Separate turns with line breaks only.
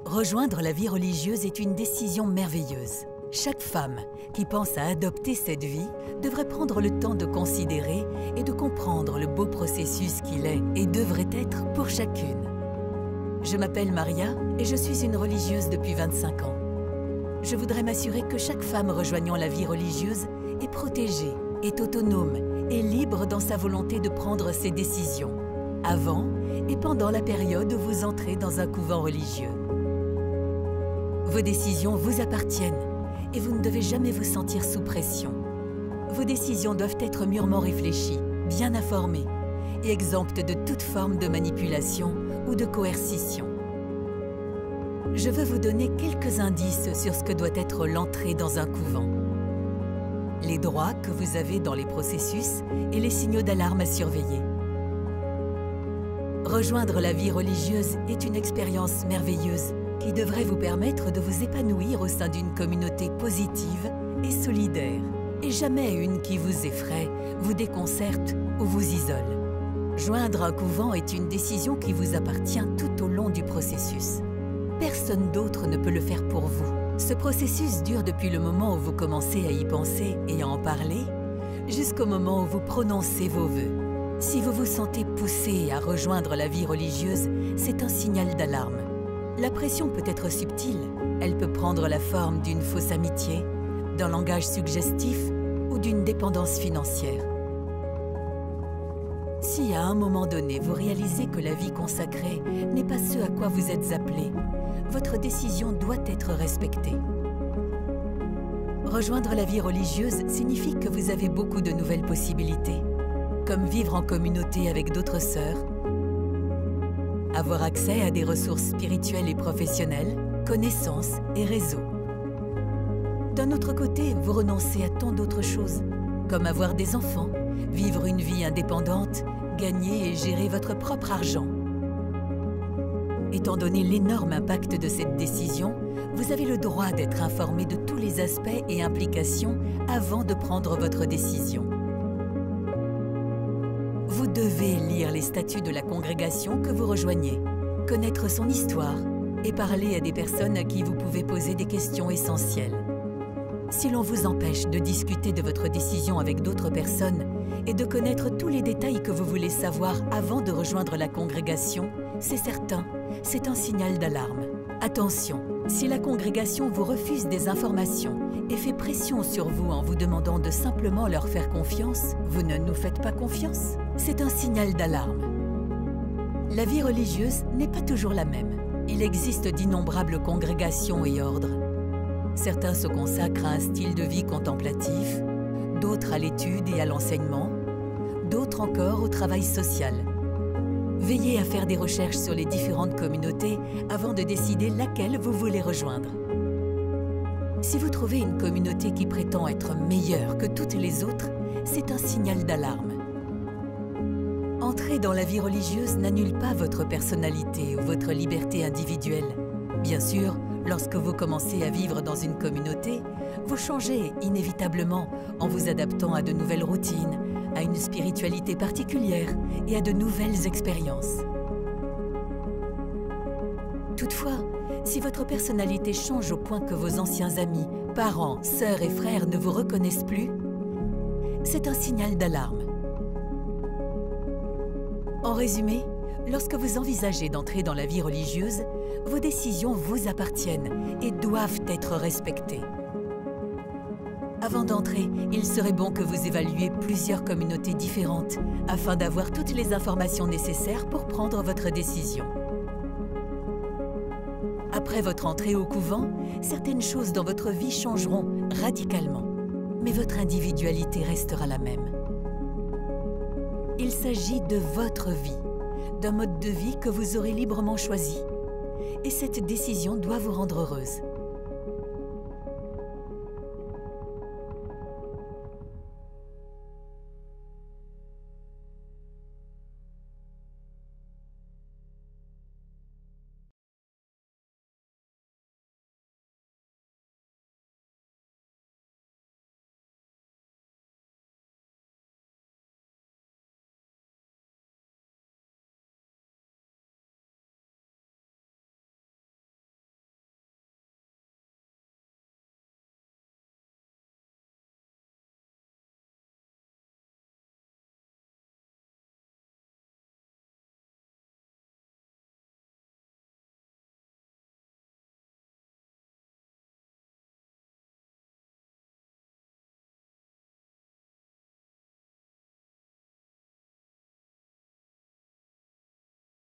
Rejoindre la vie religieuse est une décision merveilleuse. Chaque femme qui pense à adopter cette vie devrait prendre le temps de considérer et de comprendre le beau processus qu'il est et devrait être pour chacune. Je m'appelle Maria et je suis une religieuse depuis 25 ans. Je voudrais m'assurer que chaque femme rejoignant la vie religieuse est protégée, est autonome et libre dans sa volonté de prendre ses décisions, avant et pendant la période où vous entrez dans un couvent religieux. Vos décisions vous appartiennent et vous ne devez jamais vous sentir sous pression. Vos décisions doivent être mûrement réfléchies, bien informées et exemptes de toute forme de manipulation ou de coercition. Je veux vous donner quelques indices sur ce que doit être l'entrée dans un couvent. Les droits que vous avez dans les processus et les signaux d'alarme à surveiller. Rejoindre la vie religieuse est une expérience merveilleuse qui devrait vous permettre de vous épanouir au sein d'une communauté positive et solidaire, et jamais une qui vous effraie, vous déconcerte ou vous isole. Joindre un couvent est une décision qui vous appartient tout au long du processus. Personne d'autre ne peut le faire pour vous. Ce processus dure depuis le moment où vous commencez à y penser et à en parler, jusqu'au moment où vous prononcez vos vœux. Si vous vous sentez poussé à rejoindre la vie religieuse, c'est un signal d'alarme. La pression peut être subtile, elle peut prendre la forme d'une fausse amitié, d'un langage suggestif ou d'une dépendance financière. Si à un moment donné vous réalisez que la vie consacrée n'est pas ce à quoi vous êtes appelé, votre décision doit être respectée. Rejoindre la vie religieuse signifie que vous avez beaucoup de nouvelles possibilités, comme vivre en communauté avec d'autres sœurs, avoir accès à des ressources spirituelles et professionnelles, connaissances et réseaux. D'un autre côté, vous renoncez à tant d'autres choses, comme avoir des enfants, vivre une vie indépendante, gagner et gérer votre propre argent. Étant donné l'énorme impact de cette décision, vous avez le droit d'être informé de tous les aspects et implications avant de prendre votre décision. Vous devez lire les statuts de la congrégation que vous rejoignez, connaître son histoire et parler à des personnes à qui vous pouvez poser des questions essentielles. Si l'on vous empêche de discuter de votre décision avec d'autres personnes et de connaître tous les détails que vous voulez savoir avant de rejoindre la congrégation, c'est certain, c'est un signal d'alarme. Attention, si la congrégation vous refuse des informations et fait pression sur vous en vous demandant de simplement leur faire confiance, vous ne nous faites pas confiance, c'est un signal d'alarme. La vie religieuse n'est pas toujours la même. Il existe d'innombrables congrégations et ordres. Certains se consacrent à un style de vie contemplatif, d'autres à l'étude et à l'enseignement, d'autres encore au travail social. Veillez à faire des recherches sur les différentes communautés avant de décider laquelle vous voulez rejoindre. Si vous trouvez une communauté qui prétend être meilleure que toutes les autres, c'est un signal d'alarme. Entrer dans la vie religieuse n'annule pas votre personnalité ou votre liberté individuelle. Bien sûr, lorsque vous commencez à vivre dans une communauté, vous changez inévitablement en vous adaptant à de nouvelles routines, à une spiritualité particulière et à de nouvelles expériences. Toutefois, si votre personnalité change au point que vos anciens amis, parents, sœurs et frères ne vous reconnaissent plus, c'est un signal d'alarme. En résumé, lorsque vous envisagez d'entrer dans la vie religieuse, vos décisions vous appartiennent et doivent être respectées. Avant d'entrer, il serait bon que vous évaluiez plusieurs communautés différentes afin d'avoir toutes les informations nécessaires pour prendre votre décision. Après votre entrée au couvent, certaines choses dans votre vie changeront radicalement, mais votre individualité restera la même. Il s'agit de votre vie, d'un mode de vie que vous aurez librement choisi. Et cette décision doit vous rendre heureuse.